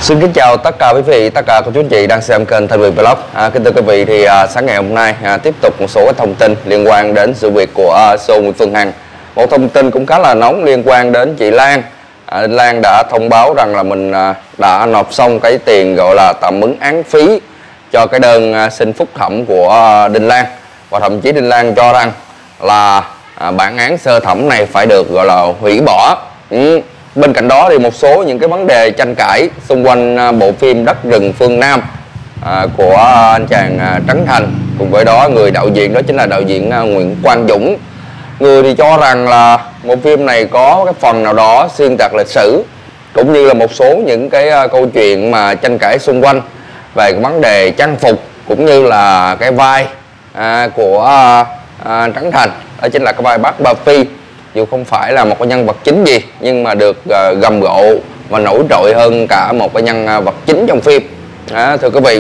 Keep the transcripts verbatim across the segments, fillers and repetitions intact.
Xin kính chào tất cả quý vị, tất cả cô chú anh chị đang xem kênh Thanh Việt Vlog. À, kính thưa quý vị, thì à, sáng ngày hôm nay à, tiếp tục một số thông tin liên quan đến sự việc của à, show Nguyễn Phương Hằng. Một thông tin cũng khá là nóng liên quan đến chị Lan. À, Lan đã thông báo rằng là mình à, đã nộp xong cái tiền gọi là tạm ứng án phí cho cái đơn à, xin phúc thẩm của à, Đinh Lan, và thậm chí Đinh Lan cho rằng là à, bản án sơ thẩm này phải được gọi là hủy bỏ. Ừ. Bên cạnh đó thì một số những cái vấn đề tranh cãi xung quanh bộ phim Đất Rừng Phương Nam à, của anh chàng à, Trấn Thành. Cùng với đó người đạo diễn đó chính là đạo diễn à, Nguyễn Quang Dũng. Người thì cho rằng là bộ phim này có cái phần nào đó xuyên tạc lịch sử, cũng như là một số những cái à, câu chuyện mà tranh cãi xung quanh về cái vấn đề trang phục, cũng như là cái vai à, của à, à, Trấn Thành, đó chính là cái vai bác Ba Phi. Dù không phải là một cái nhân vật chính gì, nhưng mà được uh, gầm gộ và nổi trội hơn cả một cái nhân vật chính trong phim. À, thưa quý vị,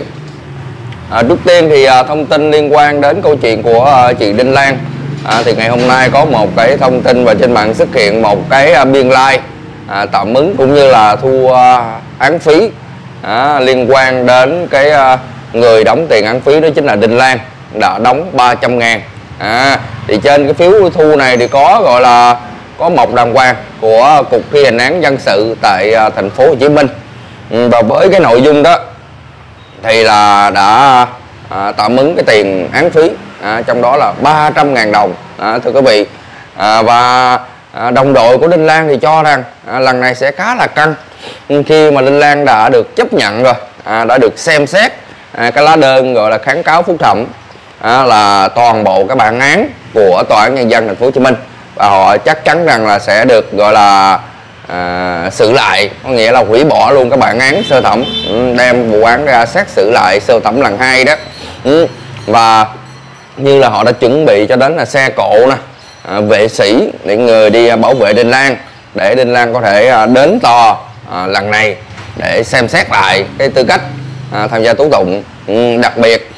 à, trước tiên thì uh, thông tin liên quan đến câu chuyện của uh, chị Đinh Lan. À, thì ngày hôm nay có một cái thông tin và trên mạng xuất hiện một cái uh, biên lai uh, tạm ứng cũng như là thu uh, án phí uh, liên quan đến cái uh, người đóng tiền án phí, đó chính là Đinh Lan, đã đóng ba trăm ngàn. À, thì trên cái phiếu thu này thì có gọi là có một đàng hoàng của Cục Thi hành án dân sự tại à, thành phố Hồ Chí Minh. Ừ, và với cái nội dung đó thì là đã à, tạm ứng cái tiền án phí, à, trong đó là ba trăm ngàn đồng. À, thưa quý vị, à, và à, đồng đội của Đinh Lan thì cho rằng à, lần này sẽ khá là căng khi mà Đinh Lan đã được chấp nhận rồi, à, đã được xem xét à, cái lá đơn gọi là kháng cáo phúc thẩm. À, là toàn bộ các bản án của Tòa án Nhân dân thành phố Hồ Chí Minh, và họ chắc chắn rằng là sẽ được gọi là à, xử lại, có nghĩa là hủy bỏ luôn các bản án sơ thẩm, đem vụ án ra xét xử lại sơ thẩm lần hai đó. Ừ. Và như là họ đã chuẩn bị cho đến là xe cộ nè, à, vệ sĩ để người đi bảo vệ Đinh Lan, để Đinh Lan có thể à, đến tòa à, lần này để xem xét lại cái tư cách à, tham gia tố tụng. Ừ. Đặc biệt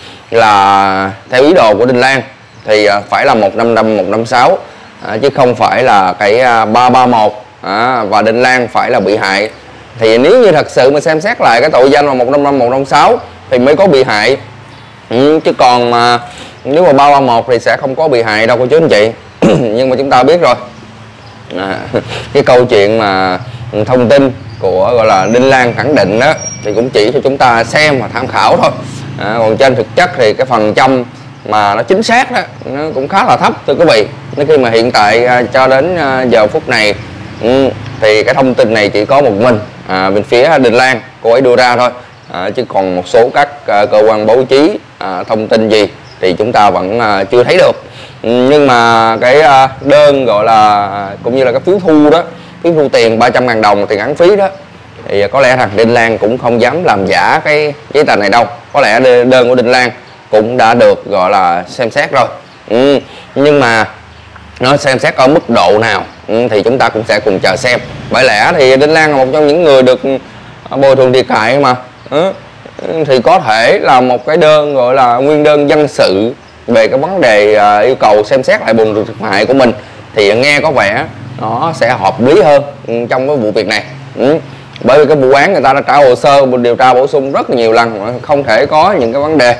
là theo ý đồ của Đinh Lan thì phải là một năm năm một năm sáu, à, chứ không phải là cái ba ba một, à, và Đinh Lan phải là bị hại. Thì nếu như thật sự mà xem xét lại cái tội danh là một năm năm một năm sáu thì mới có bị hại. Ừ, chứ còn mà nếu mà ba ba một thì sẽ không có bị hại đâu cô chú anh chị. Nhưng mà chúng ta biết rồi, à, cái câu chuyện mà thông tin của gọi là Đinh Lan khẳng định đó thì cũng chỉ cho chúng ta xem và tham khảo thôi. À, còn trên thực chất thì cái phần trăm mà nó chính xác đó nó cũng khá là thấp thưa quý vị. Nếu khi mà hiện tại à, cho đến à, giờ phút này ừ, thì cái thông tin này chỉ có một mình à, bên phía Đinh Lan cô ấy đưa ra thôi, à, chứ còn một số các à, cơ quan báo chí à, thông tin gì thì chúng ta vẫn à, chưa thấy được. Ừ, nhưng mà cái à, đơn gọi là cũng như là cái phiếu thu đó, phiếu thu tiền ba trăm ngàn đồng tiền án phí đó, thì có lẽ rằng Đinh Lan cũng không dám làm giả cái giấy tờ này đâu. Có lẽ đơn của Đinh Lan cũng đã được gọi là xem xét rồi. Ừ, nhưng mà nó xem xét ở mức độ nào ừ, thì chúng ta cũng sẽ cùng chờ xem. Bởi lẽ thì Đinh Lan là một trong những người được bồi thường thiệt hại mà. Ừ, thì có thể là một cái đơn gọi là nguyên đơn dân sự về cái vấn đề uh, yêu cầu xem xét lại bồi thường thiệt hại của mình, thì nghe có vẻ nó sẽ hợp lý hơn ừ, trong cái vụ việc này. Ừ. Bởi vì cái vụ án người ta đã trả hồ sơ điều tra bổ sung rất là nhiều lần, không thể có những cái vấn đề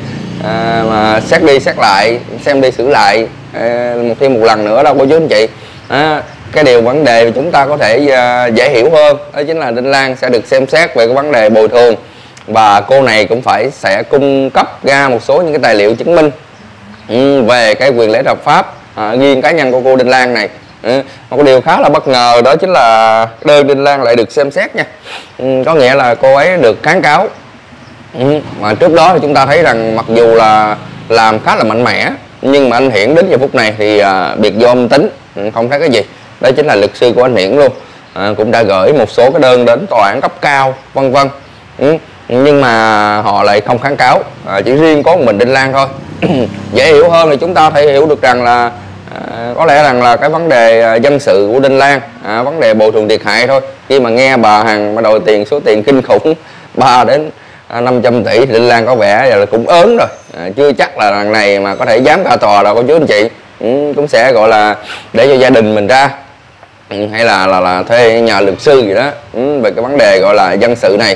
à, mà xét đi xét lại, xem đi xử lại à, một thêm một lần nữa đâu cô chú anh chị. À, cái điều vấn đề chúng ta có thể à, dễ hiểu hơn, đó chính là Đinh Lan sẽ được xem xét về cái vấn đề bồi thường, và cô này cũng phải sẽ cung cấp ra một số những cái tài liệu chứng minh ừ, về cái quyền lẽ hợp pháp à, riêng cá nhân của cô Đinh Lan này. Ừ, một điều khá là bất ngờ đó chính là đơn Đinh Lan lại được xem xét nha. Ừ, có nghĩa là cô ấy được kháng cáo. Ừ, mà trước đó thì chúng ta thấy rằng mặc dù là làm khá là mạnh mẽ, nhưng mà anh Hiển đến giờ phút này thì à, biệt do âm tính, ừ, không thấy cái gì. Đó chính là luật sư của anh Hiển luôn, à, cũng đã gửi một số cái đơn đến tòa án cấp cao vân vân. Ừ, nhưng mà họ lại không kháng cáo, à, chỉ riêng có một mình Đinh Lan thôi. Dễ hiểu hơn thì chúng ta thể hiểu được rằng là À, có lẽ rằng là cái vấn đề à, dân sự của Đinh Lan, à, vấn đề bồi thường thiệt hại thôi. Khi mà nghe bà Hằng mà đòi tiền số tiền kinh khủng ba đến năm trăm tỷ thì Đinh Lan có vẻ là cũng ớn rồi, à, chưa chắc là lần này mà có thể dám ra tòa đâu cô chú anh chị. Ừ, cũng sẽ gọi là để cho gia đình mình ra, ừ, hay là là, là thuê nhà luật sư gì đó ừ, về cái vấn đề gọi là dân sự này.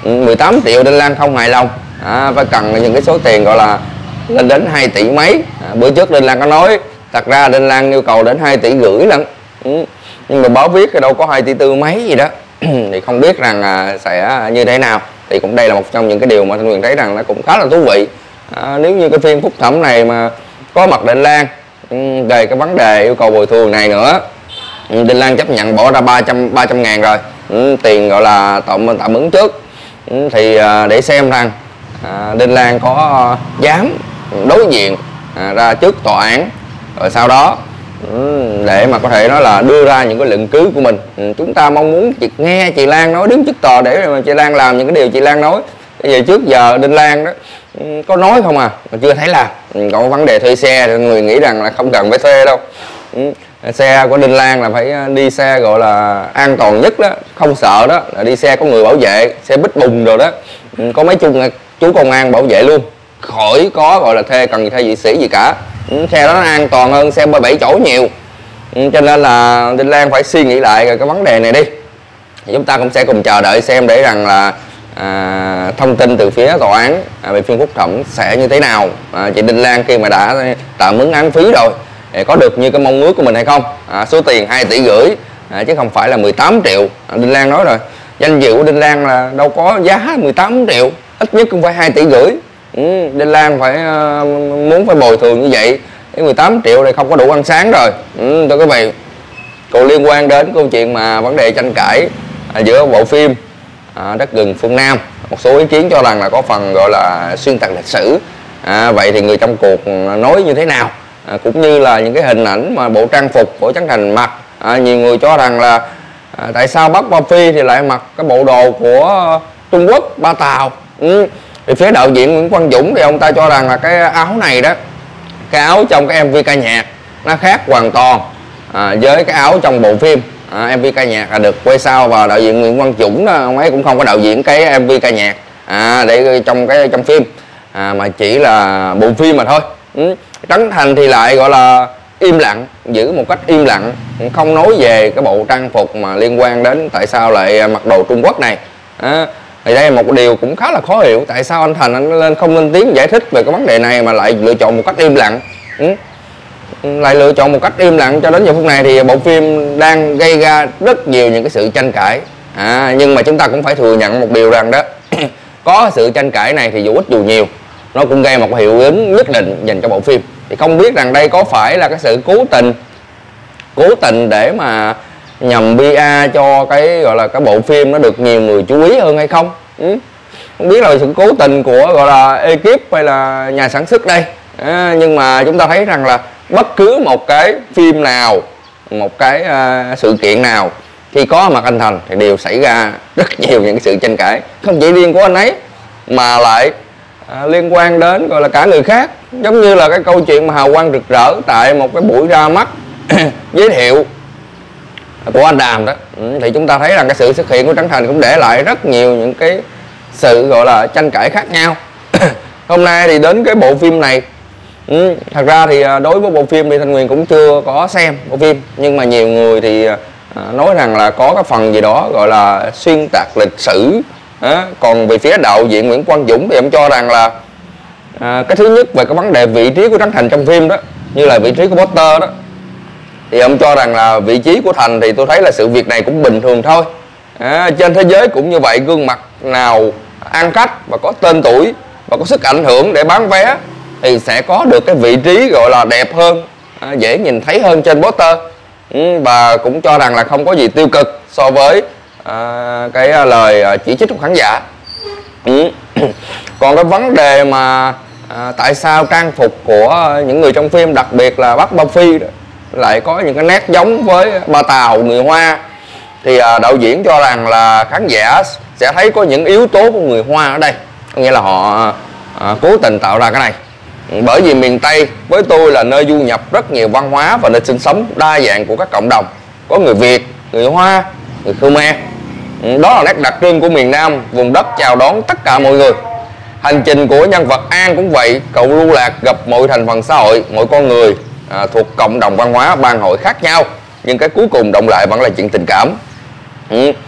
mười tám triệu Đinh Lan không hài lòng, à, phải cần những cái số tiền gọi là lên đến hai tỷ mấy. À, bữa trước Đinh Lan có nói thật ra Đinh Lan yêu cầu đến hai tỷ rưỡi lận, ừ. nhưng mà báo viết cái đâu có hai tỷ tư mấy gì đó thì không biết rằng à, sẽ như thế nào. Thì cũng đây là một trong những cái điều mà Thanh Huyền thấy rằng nó cũng khá là thú vị. À, nếu như cái phiên phúc thẩm này mà có mặt Đinh Lan ừ, về cái vấn đề yêu cầu bồi thường này nữa, ừ, Đinh Lan chấp nhận bỏ ra ba trăm ba trăm ngàn rồi, ừ, tiền gọi là tạm tạm ứng trước, ừ, thì à, để xem rằng à, Đinh Lan có dám đối diện à, ra trước tòa án rồi sau đó ừ, để mà có thể nói là đưa ra những cái luận cứ của mình. Ừ, chúng ta mong muốn chị, nghe chị Lan nói đứng trước tòa để mà chị Lan làm những cái điều chị Lan nói. Bây giờ trước giờ Đinh Lan đó ừ, có nói không à, mà chưa thấy làm. Ừ, còn vấn đề thuê xe thì người nghĩ rằng là không cần phải thuê đâu. Ừ, xe của Đinh Lan là phải đi xe gọi là an toàn nhất đó, không sợ đó, là đi xe có người bảo vệ, xe bít bùng rồi đó, ừ, có mấy chú, chú công an bảo vệ luôn, khỏi có gọi là thuê cần thuê vệ sĩ gì cả. Ừ, xe đó nó an toàn hơn xe bảy chỗ nhiều. Ừ, cho nên là Đinh Lan phải suy nghĩ lại cái vấn đề này đi. Thì chúng ta cũng sẽ cùng chờ đợi xem để rằng là à, thông tin từ phía tòa án à, về phiên phúc thẩm sẽ như thế nào. À, chị Đinh Lan khi mà đã tạm ứng án phí rồi thì có được như cái mong ước của mình hay không, à, số tiền hai tỷ rưỡi à, chứ không phải là mười tám triệu. À, Đinh Lan nói rồi, danh dự của Đinh Lan là đâu có giá mười tám triệu, ít nhất cũng phải hai tỷ rưỡi. Ừ, Đinh Lan phải uh, muốn phải bồi thường như vậy. Cái mười tám triệu này không có đủ ăn sáng rồi. Ừ, thưa quý vị, còn liên quan đến câu chuyện mà vấn đề tranh cãi à, giữa bộ phim à, Đất Rừng Phương Nam, một số ý kiến cho rằng là có phần gọi là xuyên tạc lịch sử. À, vậy thì người trong cuộc nói như thế nào? À, cũng như là những cái hình ảnh mà bộ trang phục của Trấn Thành mặc, à, nhiều người cho rằng là à, tại sao Bắc Ba Phi thì lại mặc cái bộ đồ của Trung Quốc, Ba Tàu. Ừ. Thì phía đạo diễn Nguyễn Quang Dũng thì ông ta cho rằng là cái áo này đó, cái áo trong cái em vê ca nhạc nó khác hoàn toàn à, với cái áo trong bộ phim. à, em vê ca nhạc là được quay sau và đạo diễn Nguyễn Quang Dũng đó, ông ấy cũng không có đạo diễn cái em vê ca nhạc à, để trong cái trong phim à, mà chỉ là bộ phim mà thôi. Ừ. Trấn Thành thì lại gọi là im lặng, giữ một cách im lặng, không nói về cái bộ trang phục mà liên quan đến tại sao lại mặc đồ Trung Quốc này. À, thì đây là một điều cũng khá là khó hiểu, tại sao anh Thành anh lên không lên tiếng giải thích về cái vấn đề này mà lại lựa chọn một cách im lặng. Ừ. Lại lựa chọn một cách im lặng cho đến giờ phút này thì bộ phim đang gây ra rất nhiều những cái sự tranh cãi. À, nhưng mà chúng ta cũng phải thừa nhận một điều rằng đó có sự tranh cãi này thì dù ít dù nhiều nó cũng gây một cái hiệu ứng nhất định dành cho bộ phim. Thì không biết rằng đây có phải là cái sự cố tình cố tình để mà nhằm pê e cho cái gọi là cái bộ phim nó được nhiều người chú ý hơn hay không. Ừ. Không biết là sự cố tình của gọi là ekip hay là nhà sản xuất đây. À, nhưng mà chúng ta thấy rằng là bất cứ một cái phim nào, một cái uh, sự kiện nào khi có mặt anh Thành thì đều xảy ra rất nhiều những cái sự tranh cãi, không chỉ riêng của anh ấy mà lại à, liên quan đến gọi là cả người khác. Giống như là cái câu chuyện mà hào quang rực rỡ tại một cái buổi ra mắt giới thiệu của anh Đàm đó. Ừ, thì chúng ta thấy rằng cái sự xuất hiện của Trấn Thành cũng để lại rất nhiều những cái sự gọi là tranh cãi khác nhau. Hôm nay thì đến cái bộ phim này, ừ, thật ra thì đối với bộ phim thì Thanh Huyền cũng chưa có xem bộ phim, nhưng mà nhiều người thì à, nói rằng là có cái phần gì đó gọi là xuyên tạc lịch sử. À, còn về phía đạo diễn Nguyễn Quang Dũng thì ông cho rằng là à, cái thứ nhất về cái vấn đề vị trí của Trấn Thành trong phim đó, như là vị trí của Potter đó, thì ông cho rằng là vị trí của Thành thì tôi thấy là sự việc này cũng bình thường thôi. À, trên thế giới cũng như vậy, gương mặt nào ăn khách và có tên tuổi và có sức ảnh hưởng để bán vé thì sẽ có được cái vị trí gọi là đẹp hơn, à, dễ nhìn thấy hơn trên poster. Ừ, và cũng cho rằng là không có gì tiêu cực so với à, cái lời chỉ trích của khán giả. Ừ. Còn cái vấn đề mà à, tại sao trang phục của những người trong phim, đặc biệt là Bắc Ba Phi đó, lại có những cái nét giống với Ba Tàu người Hoa, thì à, đạo diễn cho rằng là khán giả sẽ thấy có những yếu tố của người Hoa ở đây, có nghĩa là họ à, cố tình tạo ra cái này. Bởi vì miền Tây với tôi là nơi du nhập rất nhiều văn hóa và nơi sinh sống đa dạng của các cộng đồng, có người Việt, người Hoa, người Khmer. Đó là nét đặc trưng của miền Nam, vùng đất chào đón tất cả mọi người. Hành trình của nhân vật An cũng vậy, cậu lưu lạc gặp mọi thành phần xã hội, mọi con người à, thuộc cộng đồng văn hóa ban hội khác nhau, nhưng cái cuối cùng động lại vẫn là chuyện tình cảm. Ừ.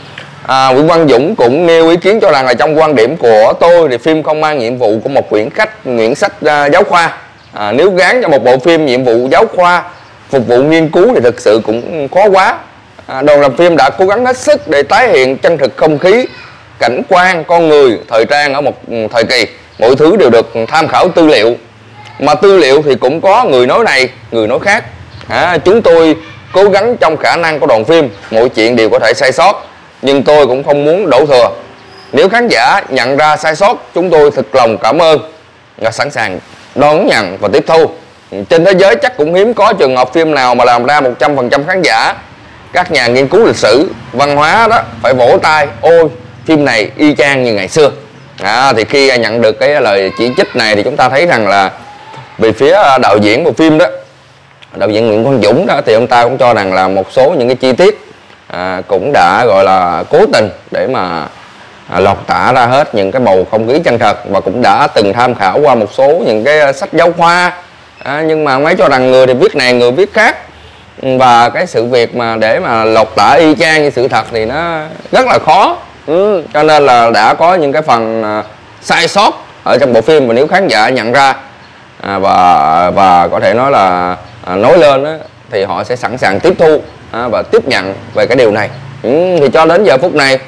À, Nguyễn Văn Dũng cũng nêu ý kiến cho rằng là trong quan điểm của tôi thì phim không mang nhiệm vụ của một quyển khách quyển sách uh, giáo khoa. À, nếu gán cho một bộ phim nhiệm vụ giáo khoa phục vụ nghiên cứu thì thực sự cũng khó quá. À, đoàn làm phim đã cố gắng hết sức để tái hiện chân thực không khí, cảnh quan, con người, thời trang ở một thời kỳ. Mọi thứ đều được tham khảo tư liệu, mà tư liệu thì cũng có người nói này, người nói khác. À, chúng tôi cố gắng trong khả năng của đoàn phim, mọi chuyện đều có thể sai sót, nhưng tôi cũng không muốn đổ thừa. Nếu khán giả nhận ra sai sót, chúng tôi thực lòng cảm ơn và sẵn sàng đón nhận và tiếp thu. Trên thế giới chắc cũng hiếm có trường hợp phim nào mà làm ra một trăm phần trăm khán giả. Các nhà nghiên cứu lịch sử, văn hóa đó phải vỗ tay, ôi phim này y chang như ngày xưa. À, thì khi nhận được cái lời chỉ trích này thì chúng ta thấy rằng là về phía đạo diễn bộ phim đó, đạo diễn Nguyễn Văn Dũng đó, thì ông ta cũng cho rằng là một số những cái chi tiết à, cũng đã gọi là cố tình để mà à, lột tả ra hết những cái bầu không khí chân thật, và cũng đã từng tham khảo qua một số những cái sách giáo khoa. À, nhưng mà mấy cho rằng người thì viết này, người viết khác, và cái sự việc mà để mà lột tả y chang như sự thật thì nó rất là khó. Ừ, cho nên là đã có những cái phần à, sai sót ở trong bộ phim, và nếu khán giả nhận ra à, và và có thể nói là à, nói lên đó, thì họ sẽ sẵn sàng tiếp thu à, và tiếp nhận về cái điều này. Ừ, thì cho đến giờ phút này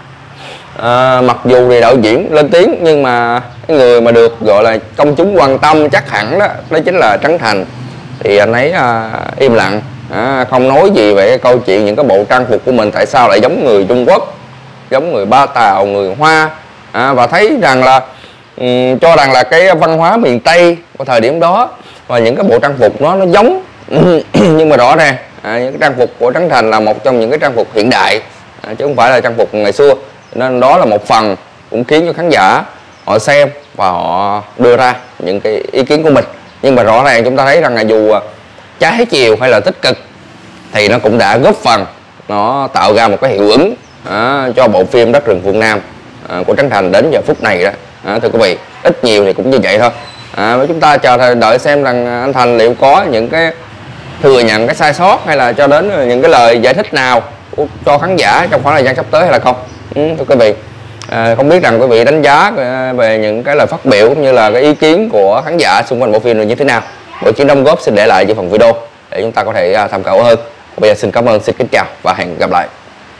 à, mặc dù thì đạo diễn lên tiếng, nhưng mà cái người mà được gọi là công chúng quan tâm chắc hẳn đó, đó chính là Trấn Thành. Thì anh ấy à, im lặng, à, không nói gì về cái câu chuyện những cái bộ trang phục của mình tại sao lại giống người Trung Quốc, giống người Ba Tàu, người Hoa, à, và thấy rằng là um, cho rằng là cái văn hóa miền Tây của thời điểm đó và những cái bộ trang phục nó nó giống. Nhưng mà rõ ràng à, những cái trang phục của Trấn Thành là một trong những cái trang phục hiện đại, à, chứ không phải là trang phục ngày xưa, nên đó là một phần cũng khiến cho khán giả họ xem và họ đưa ra những cái ý kiến của mình. Nhưng mà rõ ràng chúng ta thấy rằng là dù trái chiều hay là tích cực thì nó cũng đã góp phần nó tạo ra một cái hiệu ứng à, cho bộ phim Đất Rừng Phương Nam à, của Trấn Thành đến giờ phút này đó. À, thưa quý vị, ít nhiều thì cũng như vậy thôi. À, chúng ta chờ đợi xem rằng anh Thành liệu có những cái thừa nhận cái sai sót hay là cho đến những cái lời giải thích nào cho khán giả trong khoảng thời gian sắp tới hay là không. Ừ, thưa quý vị, à, không biết rằng quý vị đánh giá về những cái lời phát biểu cũng như là cái ý kiến của khán giả xung quanh bộ phim này như thế nào. Mọi chuyện đóng góp xin để lại dưới phần video để chúng ta có thể tham khảo hơn. Bây giờ xin cảm ơn, xin kính chào và hẹn gặp lại.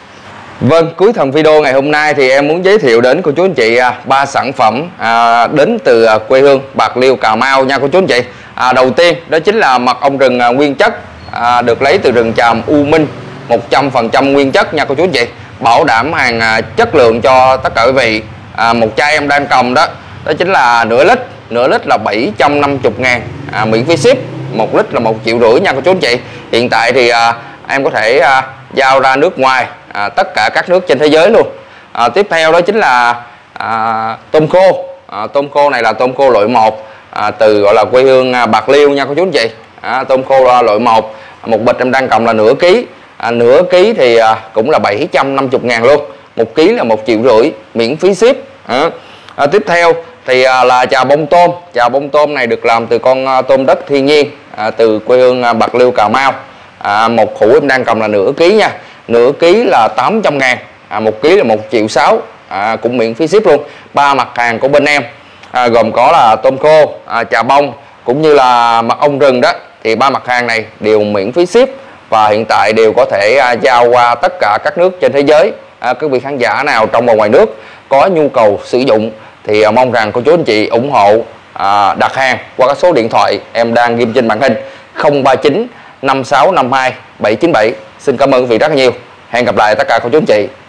Vâng, cuối phần video ngày hôm nay thì em muốn giới thiệu đến cô chú anh chị ba sản phẩm à, đến từ quê hương Bạc Liêu, Cà Mau nha cô chú anh chị. À, đầu tiên đó chính là mật ong rừng à, nguyên chất à, được lấy từ rừng tràm U Minh, một trăm phần trăm nguyên chất nha cô chú anh chị, bảo đảm hàng à, chất lượng cho tất cả quý vị. À, một chai em đang cầm đó, đó chính là nửa lít, nửa lít là bảy trăm năm mươi ngàn, à, miễn phí ship. Một lít là một triệu rưỡi nha cô chú anh chị. Hiện tại thì à, em có thể à, giao ra nước ngoài, à, tất cả các nước trên thế giới luôn. À, tiếp theo đó chính là à, tôm khô. À, tôm khô này là tôm khô loại một, à, từ gọi là quê hương à, Bạc Liêu nha cô chú anh chị. À, tôm khô là loại một, một bịch em đang cầm là nửa ký, à, nửa ký thì à, cũng là bảy trăm năm mươi ngàn luôn, một ký là một triệu rưỡi, miễn phí ship. À, à, tiếp theo thì à, là chà bông tôm. Chà bông tôm này được làm từ con à, tôm đất thiên nhiên, à, từ quê hương à, Bạc Liêu, Cà Mau. À, một hũ em đang cầm là nửa ký nha, nửa ký là tám trăm ngàn, à, một ký là một triệu sáu, à, cũng miễn phí ship luôn. Ba mặt hàng của bên em à, gồm có là tôm khô, à, chà bông cũng như là mật ong rừng đó, thì ba mặt hàng này đều miễn phí ship và hiện tại đều có thể à, giao qua tất cả các nước trên thế giới. À, quý vị khán giả nào trong và ngoài nước có nhu cầu sử dụng thì à, mong rằng cô chú anh chị ủng hộ à, đặt hàng qua các số điện thoại em đang ghim trên màn hình không ba chín năm sáu năm hai bảy chín bảy. Xin cảm ơn quý vị rất nhiều. Hẹn gặp lại tất cả cô chú anh chị